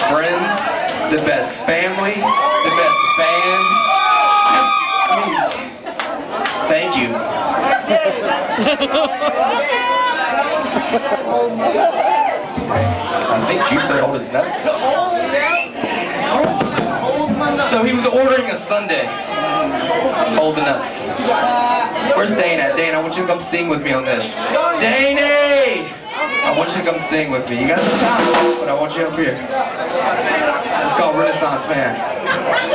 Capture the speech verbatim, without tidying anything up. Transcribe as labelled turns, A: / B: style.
A: friends, the best family, the best band. I mean, thank you. I think Juice said hold his nuts. So he was ordering a sundae. Hold the nuts. Where's Dane at? Dane, I want you to come sing with me on this. Dane! I want you to come sing with me. You got some time, but I want you up here. It's called Renaissance Man.